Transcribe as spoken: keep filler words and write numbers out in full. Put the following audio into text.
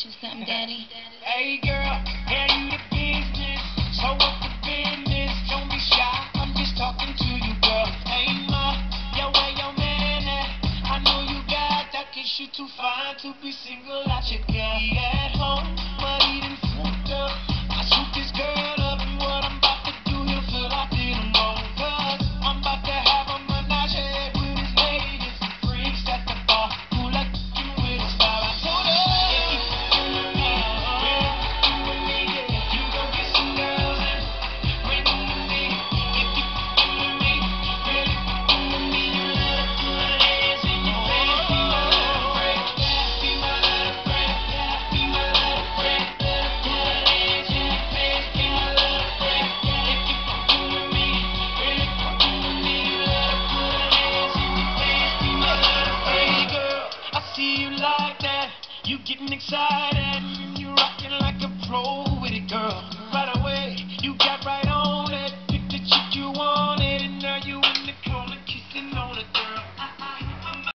you something, Daddy. Hey girl, yeah, you the business. So what's the business? Don't be shy, I'm just talking to you, girl. Hey ma, yo, where your man at? I know you got that, cause you too fine to be single out your girl. He at home, but he done fucked up. I shoot this girl up, and what I'm about to do, he'll feel I did him wrong. Cause I'm about to have a menage with his ladies and freaks at the bar. Who like you with a style? I told her, if you fucking with me, really fucking with me, yeah, you gon' get some girls and bring them to me. If you fucking with me, really fucking with me, you let her put her hands in your face. Be my little friend, be my little friend, be my little friend. Let her put her hands in your face. Be my little friend. If you fucking with me, really fucking with me, you let her put her hands in your face. Be my little friend. Hey girl, I see you like that. You getting excited.